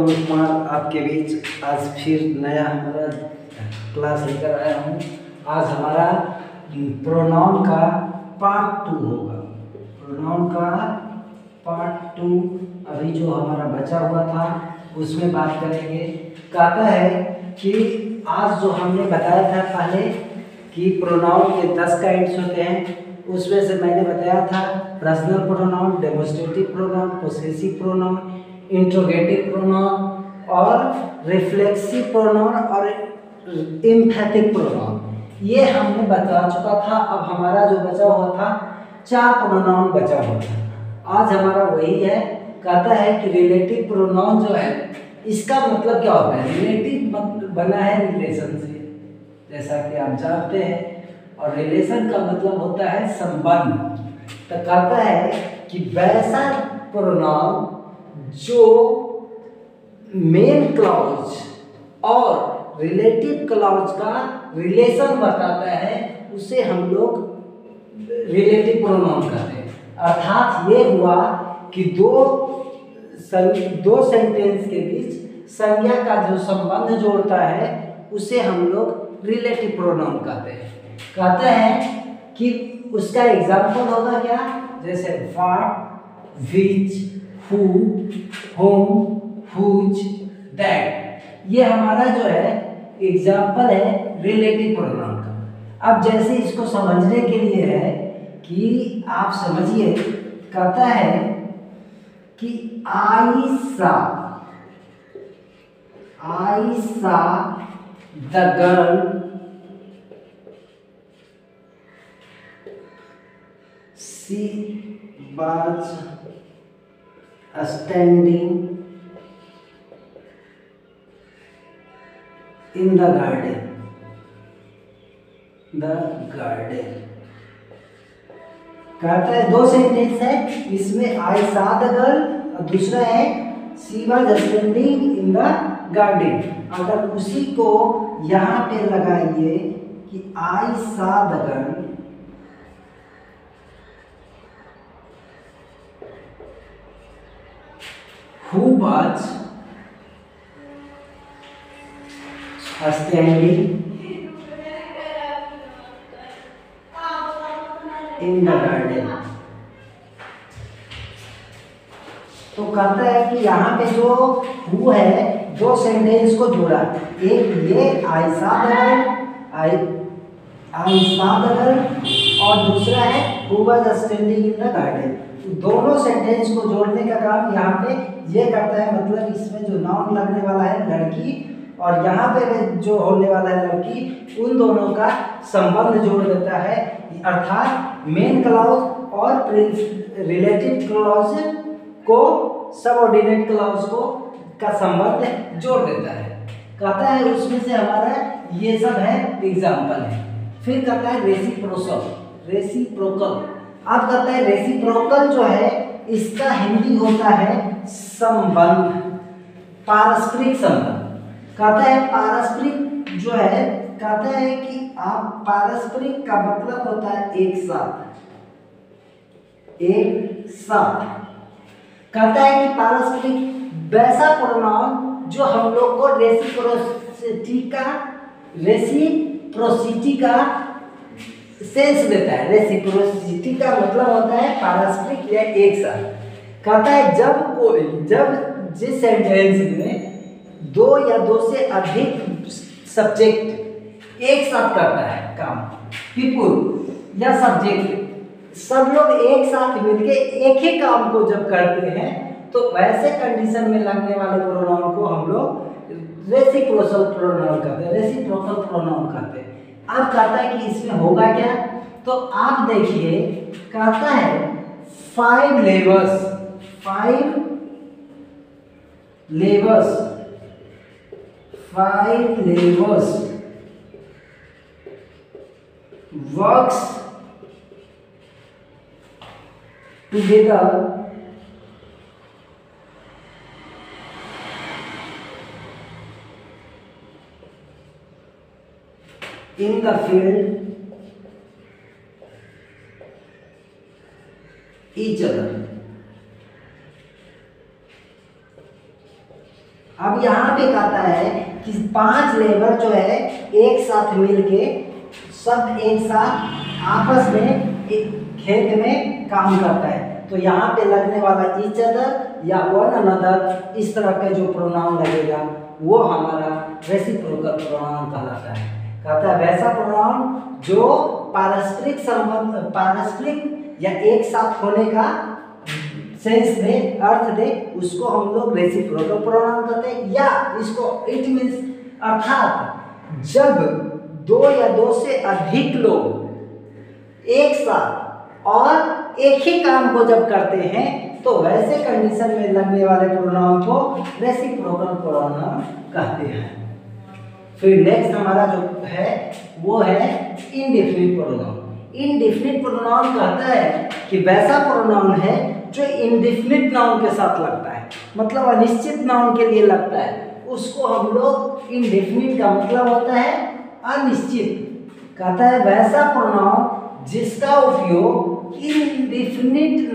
अरुण कुमार आपके बीच आज फिर नया हमारा क्लास लेकर आया हूँ। आज हमारा प्रोनाउन का पार्ट 2 होगा। प्रोनाउन का पार्ट 2 अभी जो हमारा बचा हुआ था उसमें बात करेंगे। कहता है कि आज जो हमने बताया था पहले कि प्रोनाउन के 10 काइंड्स होते हैं, उसमें से मैंने बताया था personal pronoun, demonstrative pronoun, possessive pronoun, interrogative pronoun और रिफ्लेक्सिव प्रोनाउन और एम्फैटिक प्रोनाउन। ये हमने बता चुका था। अब हमारा जो बचा हुआ था 4 प्रोनाउन बचा हुआ था। आज हमारा वही है। कहता है कि रिलेटिव प्रोनाउन जो है इसका मतलब क्या होता है। रिलेटिव मतलब बना है रिलेशन से, जैसा कि आप जानते हैं, और रिलेशन का मतलब होता है संबंध। तो कहता है कि वैसा प्रोनाउन जो मेन क्लॉज और रिलेटिव क्लॉज का रिलेशन बताता है उसे हम लोग रिलेटिव प्रोनाउन कहते हैं। अर्थात ये हुआ कि दो सेंटेंस के बीच संज्ञा का जो संबंध जोड़ता है उसे हम लोग रिलेटिव प्रोनाउन कहते हैं। कहते हैं कि उसका एग्जाम्पल होगा क्या, जैसे what, which, who, whom, whose, that. ये हमारा जो है एग्जाम्पल है रिलेटिव प्रोनाउन का। अब जैसे इसको समझने के लिए है कि आप समझिए। कहता है कि I saw the girl she was standing in the garden। कहता है 2 सेंटेंस है इसमें, आई सा द गर्ल और दूसरा है she was standing in the garden. अगर उसी को यहाँ पे लगाइए कि I saw the girl who was standing in the garden. तो कहता है कि यहाँ पे जो हु है 2 सेंटेंस को जोड़ा, एक ये आई सा द गर्ल और दूसरा है who was standing in the garden. दोनों सेंटेंस को जोड़ने का काम यहाँ पे ये करता है। मतलब इसमें जो नाउन लगने वाला है लड़की और यहाँ पे जो होने वाला है लड़की, उन दोनों का संबंध जोड़ देता है। अर्थात मेन क्लॉज और रिलेटिव क्लॉज को सबऑर्डिनेट क्लॉज को का संबंध जोड़ देता है। कहता है उसमें से हमारा ये सब है एग्जाम्पल है। फिर कहता है रेसिप्रोकल। अब कहता है रेसिप्रोकल जो है इसका हिंदी होता है संबंध, पारस्परिक संबंध। कहता है पारस्परिक जो है, कहता है कि आप पारस्परिक का मतलब होता है एक साथ। कहता है कि पारस्परिक वैसा प्रोनाउन जो हम लोग को रेसिप्रोसिटी का सेंस देता है। रेसिप्रोसिटी का मतलब होता है पारस्परिक या एक साथ। कहता है जब जिस सेंटेंस में 2 या 2 से अधिक सब्जेक्ट एक साथ करता है काम, पीपुल या सब्जेक्ट, सब लोग एक साथ मिलके एक ही काम को जब करते हैं तो वैसे कंडीशन में लगने वाले प्रोनाउन को हम लोग रेसिप्रोकल प्रोनाउन कहते हैं। अब कहता है कि इसमें होगा क्या, तो आप देखिए। कहता है 5 levers works together in the field each other। अब यहाँ पे कहता है कि 5 लेबर जो है एक साथ मिलके सब एक साथ आपस में एक खेत में काम करता है। तो यहाँ पे लगने वाला ईच अदर या वन अनदर इस तरह का जो प्रोनाउन लगेगा वो हमारा रेसिप्रोकल प्रोनाउन कहलाता है। कहता है वैसा प्रोनाउन जो पारस्परिक संबंध, पारस्परिक या एक साथ होने का सेंस दे, अर्थ दे, उसको हम लोग रेसिप्रोकल प्रोनाउन कहते हैं। या इसको इट मीन्स अर्थात जब 2 या 2 से अधिक लोग एक साथ और एक ही काम को जब करते हैं तो वैसे कंडीशन में लगने वाले प्रोनाउन को रेसिप्रोकल प्रोनाउन कहते हैं। फिर नेक्स्ट हमारा जो है वो है इंडेफिनिट प्रोनाउन। इंडेफिनिट प्रोनाउन कहता है कि वैसा प्रोनाउन है जो इंडेफिनिट नाउन के साथ लगता है, मतलब अनिश्चित नाउन के लिए लगता है, उसको हम लोग इंडेफिनिट का मतलब होता है अनिश्चित। कहता है वैसा प्रोनाउन जिसका उपयोग इंडेफिनिट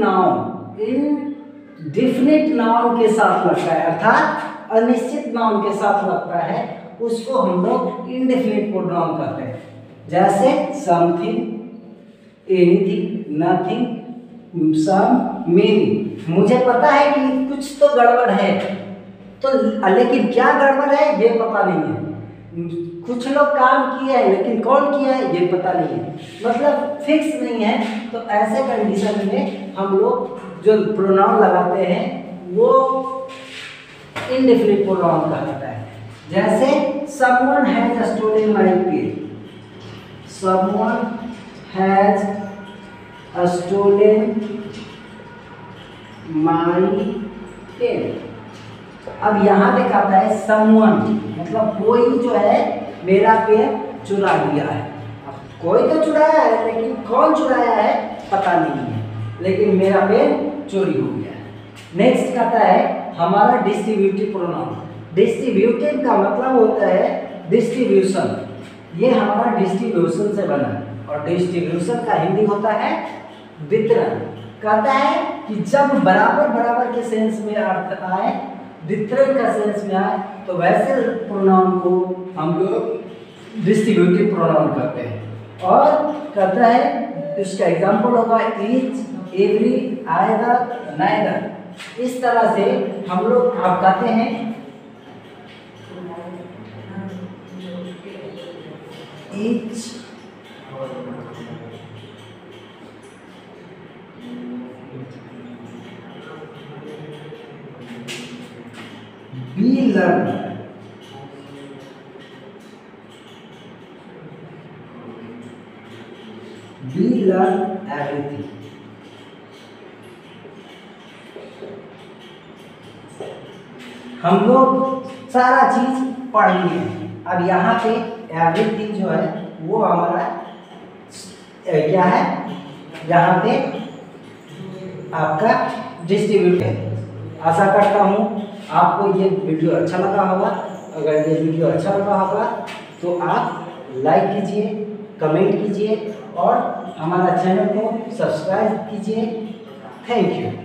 नाउन के साथ लगता है, अर्थात अनिश्चित नाउन के साथ लगता है, उसको हम लोग इंडेफिनिट प्रोनाउन कहते हैं। जैसे something, anything, nothing, some, many. मुझे पता है कि कुछ तो गड़बड़ है, तो लेकिन क्या गड़बड़ है ये पता नहीं है। कुछ लोग काम किए हैं लेकिन कौन किया है ये पता नहीं है, मतलब फिक्स नहीं है। तो ऐसे कंडीशन में हम लोग जो प्रोनाउन लगाते हैं वो इंडेफिनिट प्रोनाउन कहलाता है। जैसे someone has stolen my pen, someone has stolen my pen। अब यहाँ पे कहता है someone, मतलब कोई जो है मेरा पेन चुरा लिया है। अब कोई तो चुराया है लेकिन कौन चुराया है पता नहीं है, लेकिन मेरा पेन चोरी हो गया है। नेक्स्ट कहता है हमारा डिस्ट्रीब्यूटिव प्रोनाउन। डिस्ट्रीब्यूटिव का मतलब होता है डिस्ट्रीब्यूशन, ये हमारा डिस्ट्रीब्यूशन से बना है और डिस्ट्रीब्यूशन का हिंदी होता है वितरण। कहता है कि जब बराबर बराबर के सेंस में अर्थ आए, वितरण का सेंस में आए, तो वैसे प्रोनाउन को हम लोग डिस्ट्रीब्यूटिव प्रोनाउन कहते हैं। और कहता है इसका एग्जाम्पल होगा ईच, एवरी, आइदर, नाइदर। इस तरह से हम लोग आप कहते हैं each, we learn, we learn everything। हम लोग सारा चीज पढ़ लिए हैं। अब यहाँ पे एवरीथिंग जो है वो हमारा क्या है, यहाँ पे आपका डिस्ट्रीब्यूट है। आशा करता हूँ आपको ये वीडियो अच्छा लगा होगा। अगर ये वीडियो अच्छा लगा होगा तो आप लाइक कीजिए, कमेंट कीजिए और हमारा चैनल को सब्सक्राइब कीजिए। Thank you.